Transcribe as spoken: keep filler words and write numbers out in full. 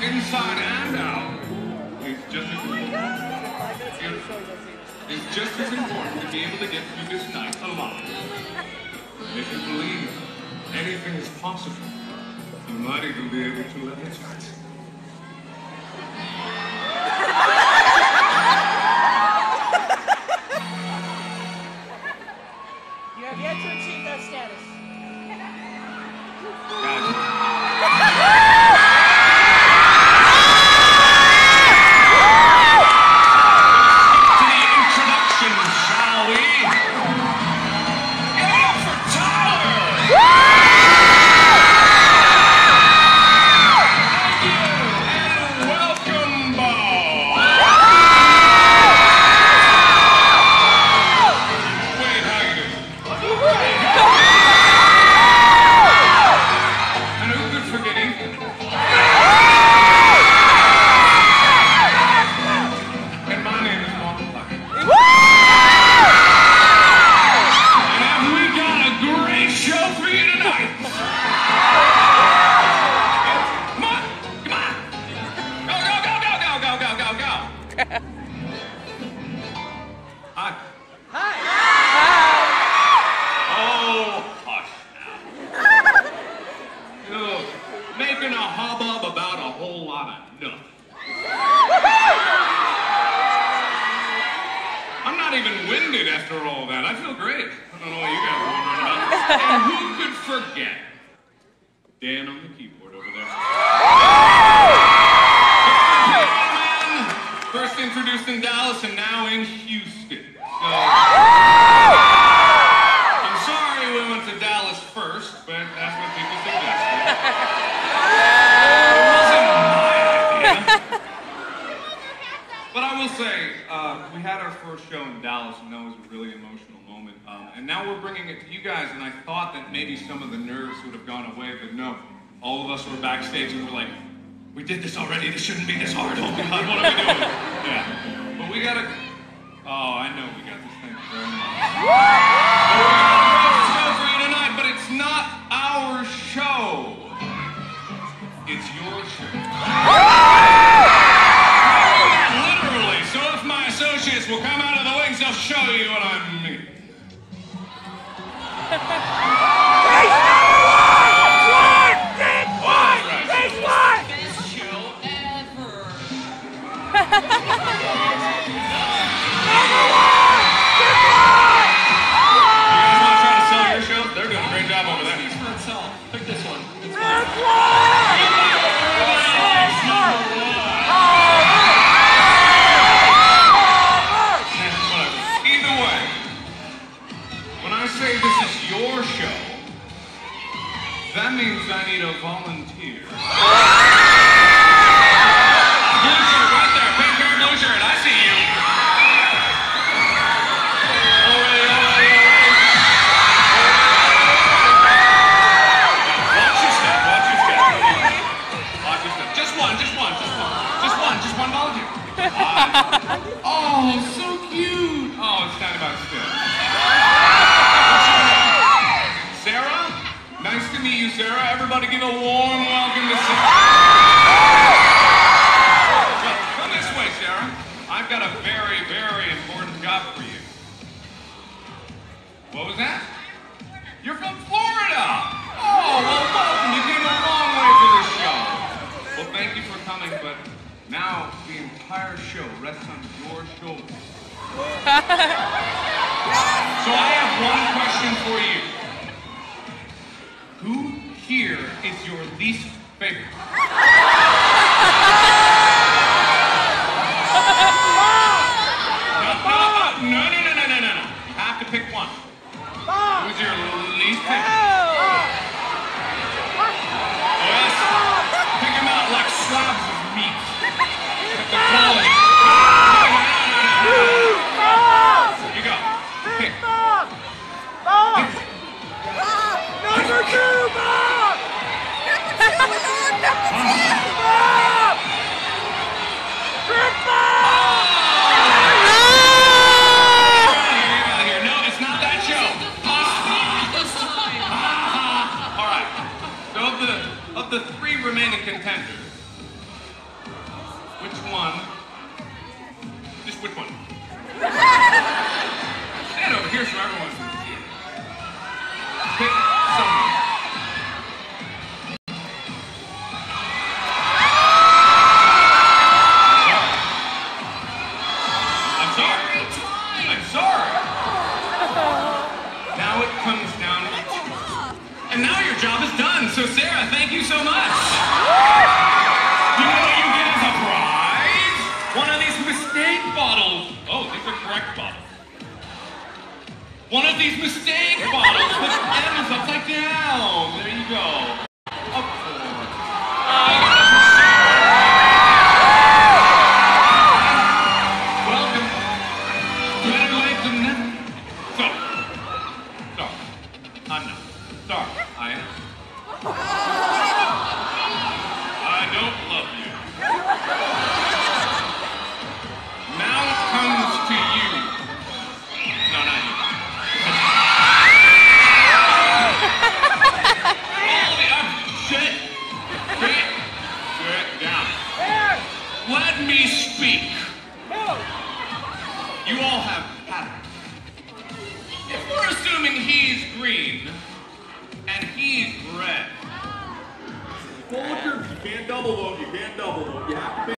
inside and out, is just as important. It's just as important to be able to get through this night alive. If you believe anything is possible, you might even be able to levitate. You have yet to achieve that status. To the introduction, shall we? Give it up for Tyler! Thank you, and welcome, Bo! Wait, how you doing? And who could forget Ethan? And my name is Mark Clark. And have we got a great show for you tonight? Come on, come on. Go, go, go, go, go, go, go, go, go. Hi. Hi. Oh, hush now. Look, making a hubbub about a whole lot of nothing. I'm not even winded after all that. I feel great. I don't know what you guys are wondering about. And who could forget Dan on the keyboard over there? First introduced in Dallas and now in Houston. So, I'm sorry we went to Dallas first, but that's what people suggested. It wasn't my idea. But I will say, uh, we had our first show in Dallas, and that was a really emotional moment. Um, and now we're bringing it to you guys, and I thought that maybe some of the nerves would have gone away, but no. All of us were backstage, and we're like, we did this already. This shouldn't be this hard. Oh, God, what are we doing? Yeah. But we gotta... Oh, I know we got this thing very much. But we're gonna have a show for you tonight, but it's not our show. It's your show. Literally. So if my associates will come out of the wings, they'll show you what I mean. Best show ever. You guys want to try to sell your show? They're doing a great job over there. It's not sell. Pick this one. It's Either way, when I say this is your show, that means I need a volunteer. Blue shirt right there, pink hair, blue shirt. I see you. Already, already, already. Watch your step, watch your step. Watch your step. Just one, just one, just one. Just one, just one volunteer. Uh, oh, so cute. Oh, it's kind of about step. Sarah? Nice to meet you, Sarah. Everybody give a warm welcome to Sarah. Well, come this way, Sarah. I've got a very, very important job for you. What was that? You're from Florida. Oh, well, welcome. You came a long way for this show. Well, thank you for coming, but now the entire show rests on your shoulders. So I have one question for you. Who here is your least favorite? No, no, no, no, no, no, no, no. You have to pick one. Who's your least favorite? Yes. Pick him out like slabs of meat. The quality. You go. Pick. Number two, Bob! Which one? Just which one? Stand over here so everyone can see it. Pick someone. I'm sorry. I'm sorry. Now it comes down to two. And now your job is done. So Sarah, thank you so much. You know what you get as a prize? One of these mistake bottles. Oh, these are correct bottles. One of these mistake bottles with M's upside down. There you go. Of course. Welcome. Better late than never. So, sorry. I'm not. Sorry. I am. I don't love you. Now it comes to you. No, not you. All the up. Sit. Sit. Sit down. Let me speak. You all have patterns. If we're assuming he's green and he's red. Folgers, you can't double vote. You can't double vote. You have to pick